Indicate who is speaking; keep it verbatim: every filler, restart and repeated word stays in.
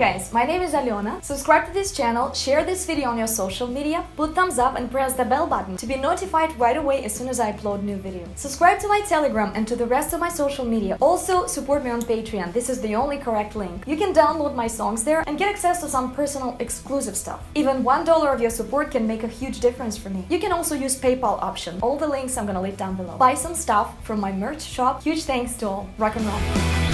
Speaker 1: guys, my name is Aliona. Subscribe to this channel, share this video on your social media, put thumbs up and press the bell button to be notified right away as soon as I upload new video. Subscribe to my Telegram and to the rest of my social media. Also, support me on Patreon. This is the only correct link. You can download my songs there and get access to some personal exclusive stuff. Even one dollar of your support can make a huge difference for me. You can also use PayPal option. All the links I'm gonna leave down below. Buy some stuff from my merch shop. Huge thanks to all. Rock and roll.